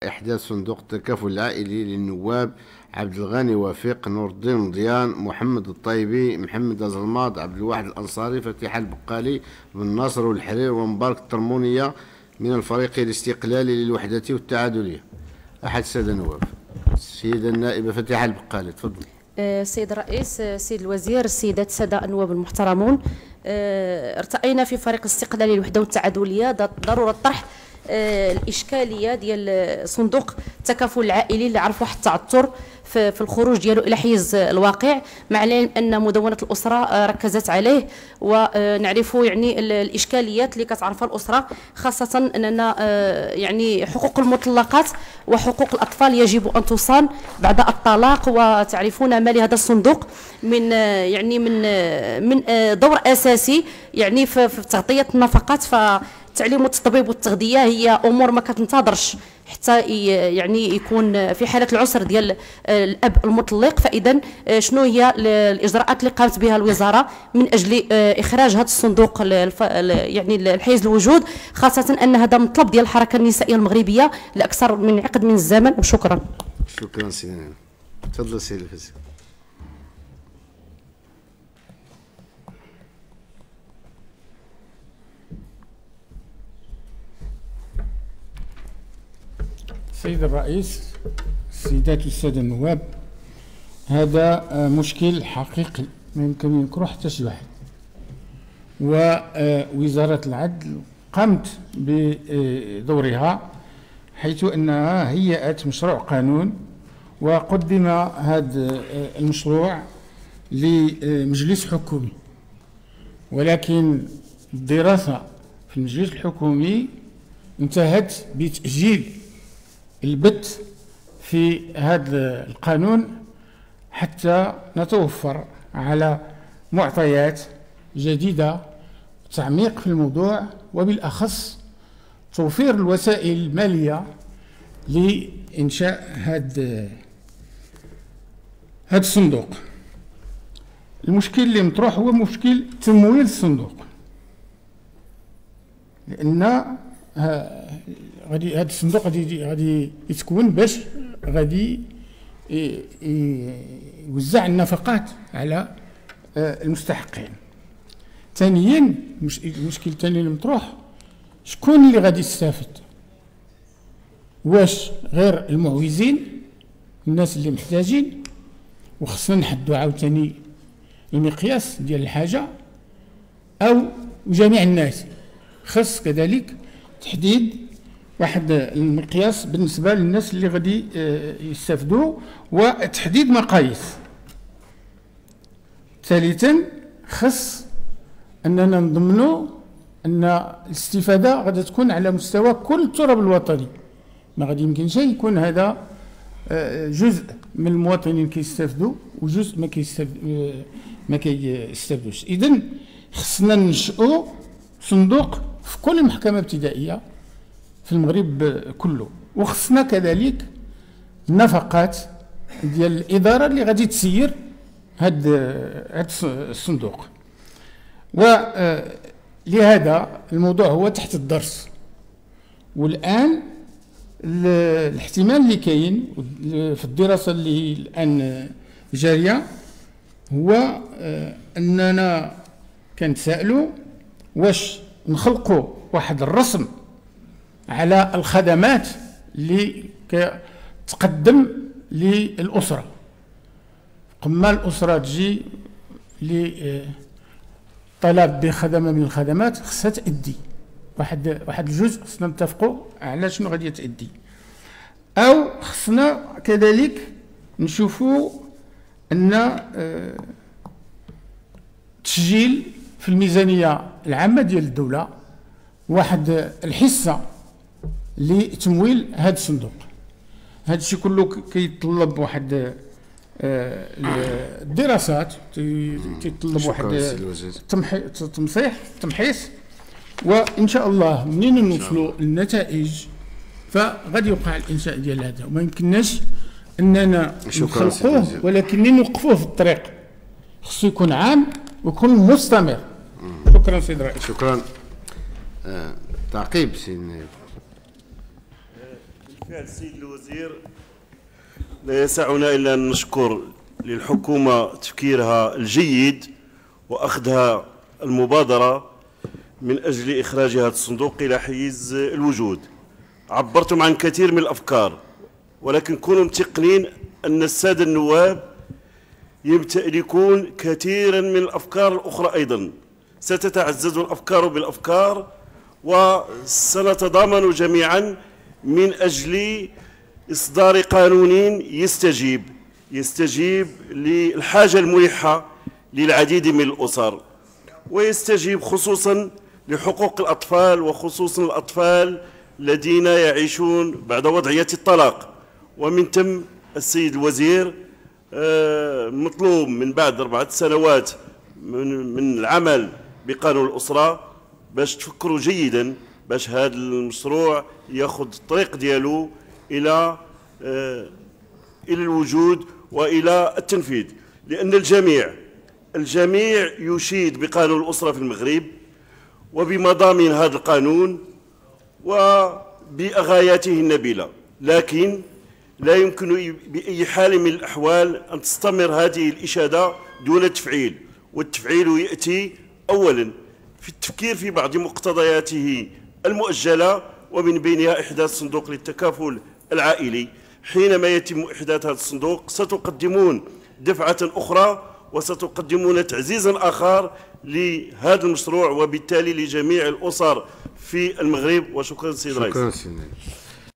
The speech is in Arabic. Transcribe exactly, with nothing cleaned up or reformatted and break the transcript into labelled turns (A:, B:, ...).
A: إحداث صندوق التكافل العائلي للنواب عبد الغني وفيق، نور الدين ضيان، محمد الطيبي، محمد الزلماط، عبد الواحد الأنصاري، فتيحة البقالي، بن ناصر والحرير، ومبارك الطرمونية من الفريق الاستقلالي للوحدة والتعادلية. أحد السادة النواب. السيدة النائبة فتيحة البقالي، تفضل.
B: السيد الرئيس، السيد الوزير، السيدات السادة النواب المحترمون، ارتأينا في فريق الاستقلالي للوحدة والتعادلية ضرورة طرح الاشكاليه ديال صندوق التكافل العائلي اللي عرف واحد التعثر في الخروج ديالو الى حيز الواقع، مع العلم ان مدونه الاسره ركزت عليه، ونعرفوا يعني الاشكاليات اللي كتعرفها الاسره، خاصه اننا يعني حقوق المطلقات وحقوق الاطفال يجب ان تصان بعد الطلاق. وتعرفون ما لهذا الصندوق من يعني من من دور اساسي يعني في تغطيه النفقات. ف التعليم والتطبيب والتغذيه هي امور ما كتنتظرش حتى يعني يكون في حاله العسر ديال الاب المطلق. فاذا شنو هي الاجراءات اللي قامت بها الوزاره من اجل اخراج هذا الصندوق يعني الحيز الوجود، خاصه ان هذا مطلب ديال الحركه النسائيه المغربيه لاكثر من عقد من الزمن. وشكرا.
A: شكرا سيدي. تفضل سيدي الفاسي.
C: السيد الرئيس، السيدات والسادة النواب، هذا مشكل حقيقي ما يمكن ينكره حتى شي واحد، ووزارة العدل قامت بدورها حيث أنها هيأت مشروع قانون وقدم هذا المشروع لمجلس حكومي، ولكن الدراسة في المجلس الحكومي انتهت بتأجيل البت في هذا القانون حتى نتوفر على معطيات جديدة، تعميق في الموضوع، وبالأخص توفير الوسائل المالية لإنشاء هذا هذا الصندوق. المشكل اللي مطروح هو مشكل تمويل الصندوق، لأن غادي هذا الصندوق غادي غادي يتكون باش غادي يوزع النفقات على المستحقين. ثانيا المشكل الثاني اللي مطروح، شكون اللي غادي يستافد؟ واش غير المعوزين، الناس اللي محتاجين؟ وخصنا نحدوا عاوتاني المقياس ديال الحاجه، او جميع الناس؟ خص كذلك تحديد واحد المقياس بالنسبه للناس اللي غادي يستافدوا، وتحديد مقاييس. ثالثا خص اننا نضمنوا ان الاستفاده غادي تكون على مستوى كل التراب الوطني، ما غادي يمكنش يكون هذا جزء من المواطنين كيستافدوا وجزء ما كيستافد ما كيستافدوش. اذا خصنا ننشئوا صندوق في كل محكمه ابتدائيه في المغرب كله، وخصنا كذلك النفقات ديال الاداره اللي غادي تسير هاد هاد الصندوق. ولهذا الموضوع هو تحت الدرس، والان الاحتمال اللي كاين في الدراسه اللي الان جاريه هو اننا كنتسائلوا واش نخلقوا واحد الرسم على الخدمات اللي كتقدم للأسرة. قبل الأسرة تجي لطلب بخدمة من الخدمات خصها تأدي واحد واحد الجزء، خصنا نتفقوا على شنو غادي تأدي، أو خصنا كذلك نشوفوا أن تسجيل في الميزانية العامة ديال الدولة واحد الحصة لتمويل هذا الصندوق. هذا الشيء كله كيتطلب واحد الدراسات، تيتطلب واحد تمصيح تمحيص، وان شاء الله منين نوصلوا للنتائج فغادي يوقع الانشاء ديال هذا، وما يمكنناش اننا نخلقوه ولكن نوقفوه في الطريق. خصو يكون عام ويكون مستمر. شكرا سيد الرئيس.
A: شكرا. آه، تعقيب سيدي النائب.
D: بالفعل السيد الوزير، لا يسعنا إلا أن نشكر للحكومة تفكيرها الجيد وأخذها المبادرة من أجل إخراج هذا الصندوق إلى حيز الوجود. عبرتم عن كثير من الأفكار، ولكن كونوا متقنين أن السادة النواب يمتلكون كثيرا من الأفكار الأخرى أيضا. ستتعزز الأفكار بالأفكار، وسنتضامن جميعا من أجل إصدار قانون يستجيب يستجيب للحاجة الملحة للعديد من الأسر، ويستجيب خصوصا لحقوق الأطفال، وخصوصا الأطفال الذين يعيشون بعد وضعية الطلاق. ومن ثم السيد الوزير مطلوب من بعد أربعة سنوات من العمل بقانون الأسرة باش تفكروا جيدا باش هذا المشروع ياخذ الطريق ديالو إلى إلى الوجود وإلى التنفيذ، لأن الجميع الجميع يشيد بقانون الأسرة في المغرب وبمضامين هذا القانون وبأغاياته النبيلة، لكن لا يمكن بأي حال من الأحوال أن تستمر هذه الإشادة دون تفعيل. والتفعيل يأتي أولا في التفكير في بعض مقتضياته المؤجلة، ومن بينها إحداث صندوق للتكافل العائلي. حينما يتم إحداث هذا الصندوق ستقدمون دفعة أخرى وستقدمون تعزيزا آخر لهذا المشروع، وبالتالي لجميع الأسر في المغرب. وشكرا سيد الرئيس.